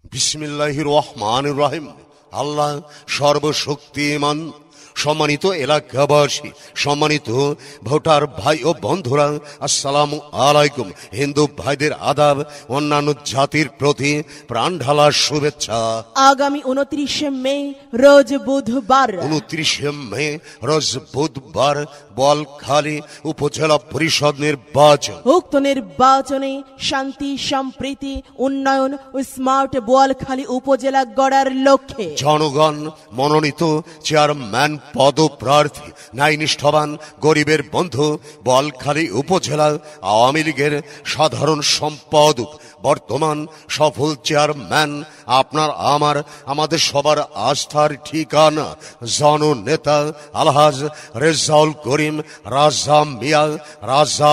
বিসমিল্লাহির রহমানির রহিম। আল্লাহ সর্বশক্তিমান। সম্মানিত এলাকাবাসী, সম্মানিত ভোটার ভাই ও বন্ধুরা, আসসালামু আলাইকুম। হিন্দু ভাইদের আদাব, অন্যান্য জাতির প্রতি প্রাণ ঢালা শুভেচ্ছা। আগামী 29 মে রোজ বুধবার 29 মে রোজ বুধবার বোয়ালখালী উপজেলা পরিষদ নির্বাচন। উক্ত নির্বাচনে শান্তি, সম্প্রীতি, উন্নয়ন ও স্মার্ট বোয়ালখালী উপজেলা গড়ার লক্ষ্যে জনগণ মনোনীত চেয়ারম্যান পদপ্রার্থী ন্যায়নিষ্ঠবান গরিবের বন্ধু বোয়ালখালী উপজেলা আওয়ামী লীগের সাধারণ সম্পাদক, বর্তমান সফল চেয়ারম্যান, আপনার আমাদের সবার আস্থার ঠিকানা জননেতা আলহাজ রেজাউল করিম রাজা মিয়া রাজা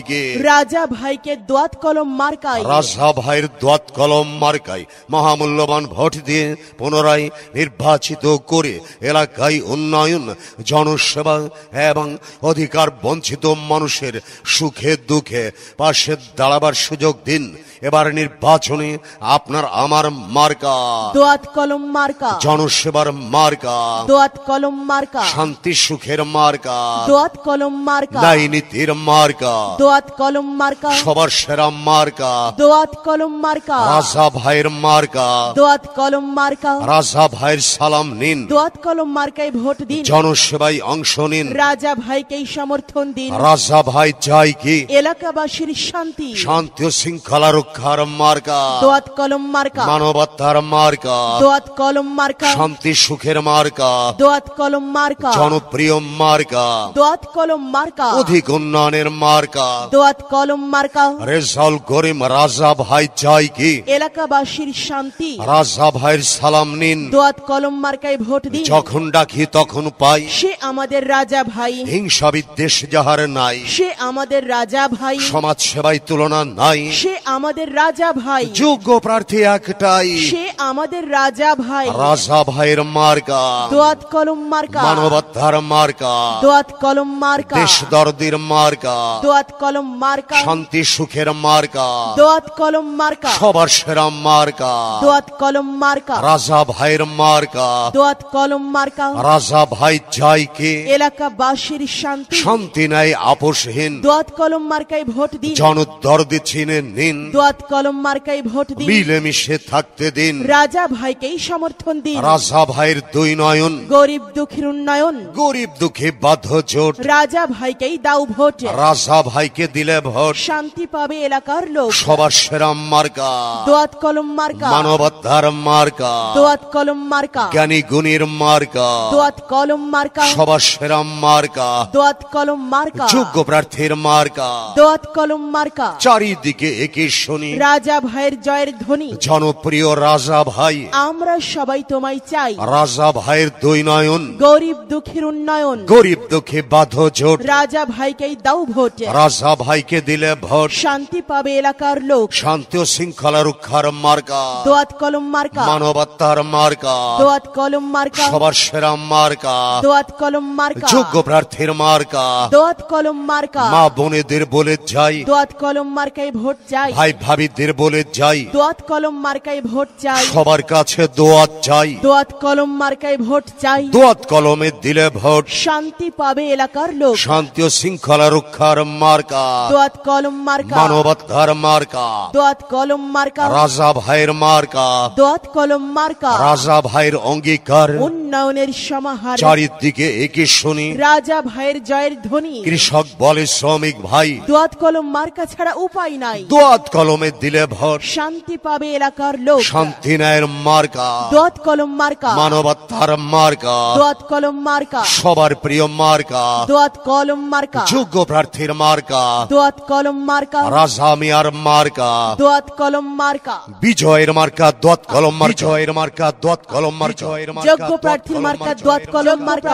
ভাইকে দোয়াত কলম মার্কায় রাজা ভাইয়ের দোয়াত কলম মার্কায় মহামূল্যবান ভোট দিয়ে পুনরায় নির্বাচিত করে এলাকায় উন্নয়ন, জনসেবা এবং অধিকার বঞ্চিত মানুষের সুখে দুঃখে পাশে দাঁড়াবার সুযোগ দিন। এবার নির্বাচনে আপনার আমার মার্কা দোয়াত কলম মার্কা, জনসেবার মার্কা দোয়াত কলম মার্কা, শান্তি সুখের মার্কা দোয়াত কলম মার্কা, ন্যায় নীতির মার্কা দোয়াত কলম মার্কা, সবার সেরা মার্কা দোয়াত কলম মার্কা, রাজা ভাইয়ের মার্কা দোয়াত কলম মার্কা, রাজা ভাইয়ের সালাম নিন, দোয়াত কলম মার্কায় ভোট দিন, জনসেবায় অংশ নিন, রাজা ভাইকেই সমর্থন দিন। রাজা ভাই চাই কি এলাকাবাসীর শান্তি, শান্তি ও শৃঙ্খলা রক্ষার মার্কা দোয়াত কলম মার্কা, মানবতার মার্কা দোয়াত কলম মার্কা, শান্তি সুখের মার্কা দোয়াত কলম মার্কা, জনপ্রিয় মার্কা দোয়াত কলম মার্কা, অধিক উন্নয়নের মার্কা দোয়াত কলম মার্কা। রেজাউল করিম রাজা ভাই চাই কি এলাকাবাসীর শান্তি, রাজা ভাইয়ের সালাম নিন, দোয়াত কলম মার্কায় ভোট দিন। যখন ডাকি তখন পাই, সে আমাদের রাজা ভাই, হিংসা বিদ্বেষ যাহার নাই, সে আমাদের রাজা ভাই, সমাজ সেবায় তুলনা নাই, সে আমাদের রাজা ভাই, যোগ্য প্রার্থী একটাই, সে আমাদের রাজা ভাই। রাজা ভাইয়ের মার্কা দোয়াত কলম মার্কা, মানবতার মার্কা দোয়াত কলম মার্কা, দেশ দরদির মার্কা দোয়াত কলম মার্কা, শান্তি সুখের মার্কা দোয়াত কলম মার্কা, সবার সেরা মার্কা দোয়াত কলম মার্কা, রাজা ভাইয়ের মার্কা দোয়াত কলম মার্কা। রাজা ভাই চাই কে এলাকাবাসীর শান্তি, শান্তি নাই আপোষহীন, দোয়াত কলম মার্কায় ভোট দিন, জনদরদি চিনে নিন, দোয়াত কলম মার্কায় ভোট দিন, মিলেমিশে থাকতে দিন, রাজা ভাইকেই সমর্থন দিন। রাজা ভাইয়ের দুই নয়ন, গরিব দুঃখীর উন্নয়ন, গরিব দুঃখী বাধ্য জোট, রাজা ভাইকেই দাও ভোট, রাজা ভাইকে দিলে ভোট, শান্তি পাবে এলাকার লোক। সবার সেরা মার্কা দোয়াত কলম মার্কা, মানবতার মার্কা দোয়াত কলম মার্কা, জ্ঞানী গুণীর মার্কা দোয়াত কলম মার্কা, সবার সেরা মার্কা দোয়াত কলম মার্কা, যোগ্য প্রার্থীর মার্কা দোয়াত কলম মার্কা। চারিদিকে একই শুনি রাজা ভাইয়ের জয়ের ধ্বনি, জনপ্রিয় রাজা ভাই, আমরা সবাই তোমায় চাই। রাজা ভাইয়ের দুই নয়ন, গরিব দুঃখীর উন্নয়ন, গরিব দুঃখী বাধ্য জোট, রাজা ভাইকেই দাও ভোট, রাজা ভাইকে দিলে ভোট, শান্তি পাবে এলাকার লোক। শান্তি ও শৃঙ্খলা রক্ষার মার্কা দোয়াত কলম মার্কা, মানবতার মার্কা দোয়াত কলম মার্কা, সবার সেরা মার্কা দোয়াত কলম মার্কা, যোগ্য প্রার্থীর মার্কা। দোয়াত কলম মার্কা, মা বোনেদের বলে যাই, দোয়াত কলম মার্কায় ভোট চাই, ভাই ভাবিদের বলে যাই, দোয়াত কলম মার্কায় ভোট চাই, সবার কাছে দোয়াত চাই, দোয়াত কলম মার্কায় ভোট চাই, দোয়াত কলমে দিলে ভোট, শান্তি পাবে এলাকার লোক। শান্তি ও শৃঙ্খলা রক্ষার মার্কা দোয়াত কলম মার্কা, মানবতার মার্কা দোয়াত কলম মার্কা, রাজা ভাইয়ের মার্কা, দোয়াত কলম মার্কা, রাজা ভাইয়ের অঙ্গীকার উন্নয়নের সমাহার, চারিদিকে একই শুনি, রাজা ভাইয়ের জয়ের ধ্বনি। কৃষক বলে শ্রমিক ভাই, দোয়াত কলম মার্কা ছাড়া উপায় নাই, দোয়াত কলমে দিলে ভোট, শান্তি পাবে এলাকার লোক। শান্তি ন্যায়ের মার্কা দোয়াত কলম মার্কা, মানবতার মার্কা দোয়াত কলম মার্কা, সবার প্রিয় মার্কা দোয়াত কলম মার্কা, যোগ্য প্রার্থীর মার্কা দোয়াত কলম মার্কা, রাজা মিয়ার মার্কা দোয়াত কলম মার্কা, বিজয়ের মার্কা দোয়াত কলম মার্কা, বিজয়ের মার্কা দোয়াত কলম মার্কা, যোগ্য প্রার্থীর মার্কা দোয়াত কলম মার্কা,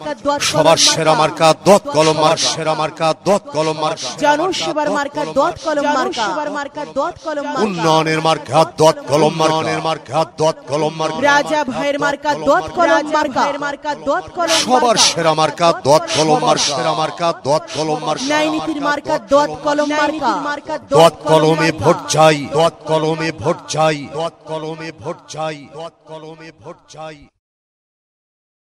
সবার সেরা মার্কা দোয়াত কলম মার্কা, সেরা মার্কা দোয়াত কলম মার্কা, জনসেবার মার্কা দোয়াত কলম মার্কা, দোয়াত কলম মার্কা, উন্নয়নের মার্কা দোয়াত কলম মার্কা, ভাইয়ের মার্কা দোয়াত কলম মার্কা, রাজা ভাইয়ের মার্কা দোয়াত কলম মার্কা, দোয়াত কলম সবার সেরা মার্কা দোয়াত কলম মার্কা, সেরা মার্কা দোয়াত কলম মার্কা, ন্যায় নীতির মার্কা দোয়াত কলম মার্কা, দোয়াত কলমে ভোট চাই, দোয়াত কলমে ভোট চাই, দোয়াত কলমে ভোট চাই, দোয়াত কলমে ভোট চাই।